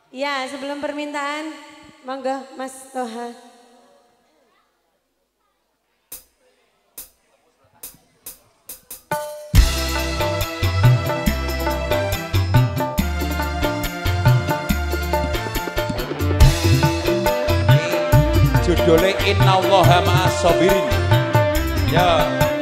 Ya, sebelum permintaan, monggo Mas Toha. Judulnya Innallaha ma'as sabirin. Ya.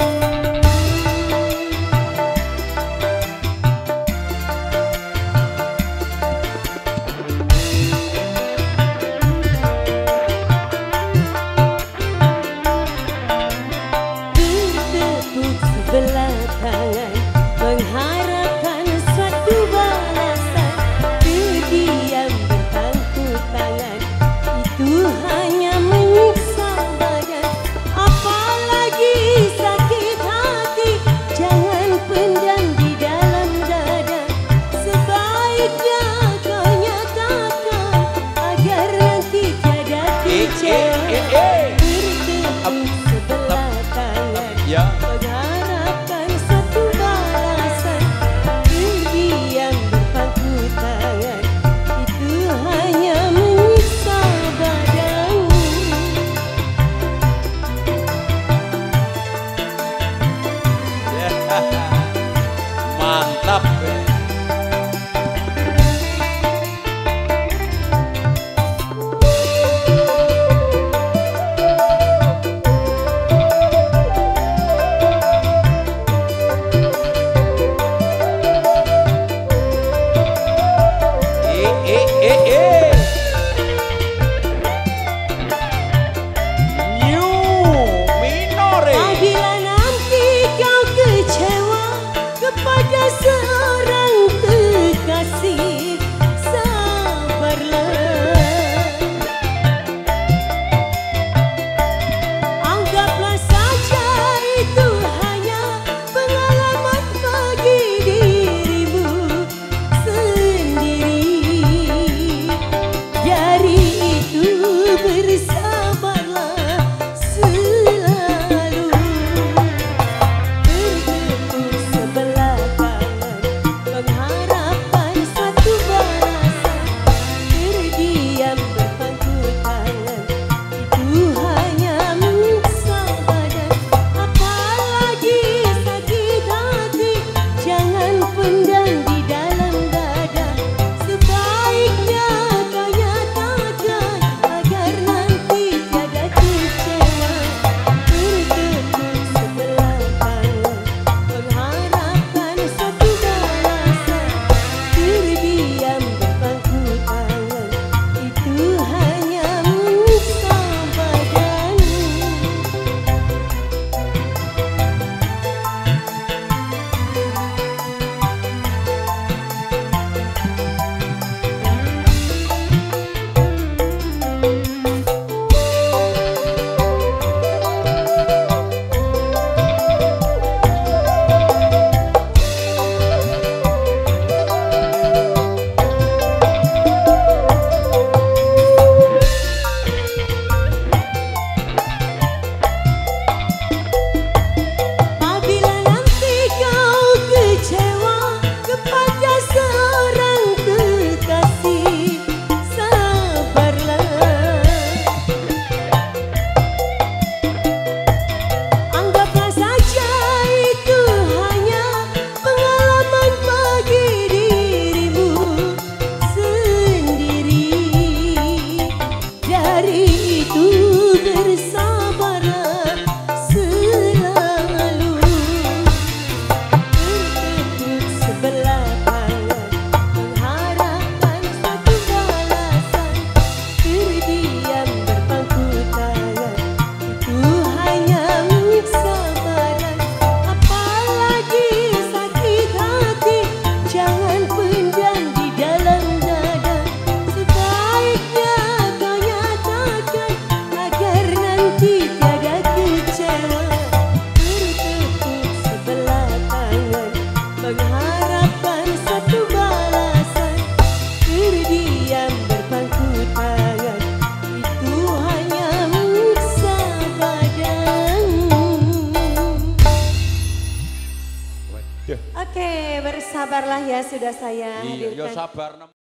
Bertepuk sebelah tangan, mengharapkan suatu balasan. Terdiam bertangkuk tangan, itu hanya menyiksa badan. Apalagi sakit hati, jangan pendam di dalam dada. Sebaiknya kau nyatakan agar nanti tiada kecewa. Mengharapkan satu balasan, terdiam berpangku tangan, itu hanya menyiksa badan. Mantap. Apabila nanti kau kecewa kepada seorang kekasih, sabarlah. Anggaplah saja itu hanya pengalaman bagi dirimu sendiri. Dari itu bersabarlah selalu. Bertepuk sebelah tangan, mengharapkan suatu balasan. Terdiam berpangku tangan, itu hanya menyiksa badan. Apalagi sakit hati, jangan pendam di dalam dada. Sebaiknya kau nyatakan agar nanti tiada kecewa. Bertepuk sebelah tangan, mengharapkan satu balasan. Terdiam berpangku tangan, itu hanya menyiksa badan. Apabila nanti kau kecewa kepada seorang kekasih, sabarlah. Anggaplah saja itu hanya pengalaman bagi dirimu sendiri. Dari itu bersabarlah selalu. Bertepuk sebelah tangan, mengharapkan satu balasan. Terdiam berpangku tangan, itu hanya menyiksa badan. Apalagi sakit hati, jangan pendam di dalam dada. Sebaiknya kau nyatakan agar nanti tiada kecewa. Bertepuk sebelah tangan, mengharapkan satu balasan. Terdiam berpangku tangan, itu hanya menyiksa badan. Oke, bersabarlah ya, sudah saya Iya, ya hadirkan. sabar.